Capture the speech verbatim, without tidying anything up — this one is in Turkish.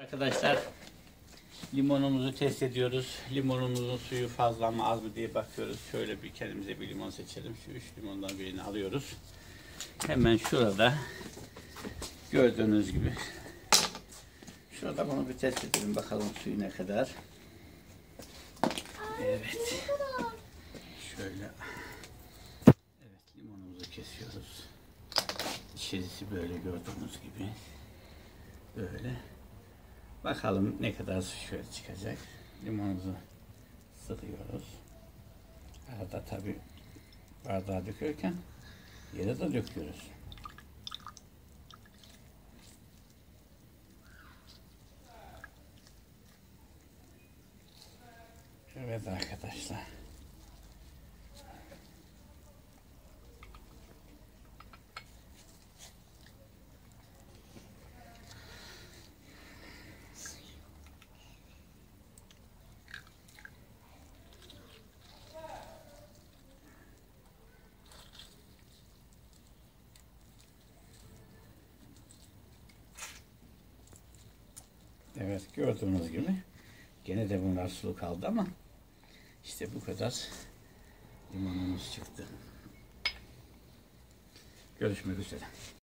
Arkadaşlar, limonumuzu test ediyoruz. Limonumuzun suyu fazla mı az mı diye bakıyoruz. Şöyle bir kendimize bir limon seçelim. Şu üç limondan birini alıyoruz. Hemen şurada gördüğünüz gibi. Şurada bunu bir test edelim bakalım suyu ne kadar. Evet. Şöyle. Evet, limonumuzu kesiyoruz. İçerisi böyle gördüğünüz gibi. Böyle. Bakalım ne kadar su şöyle çıkacak. Limonumuzu sıkıyoruz. Arada tabi bardağa döküyorken yere de döküyoruz. Evet arkadaşlar. Evet, gördüğünüz gibi gene de bunlar sulu kaldı ama işte bu kadar limonumuz çıktı. Görüşmek üzere.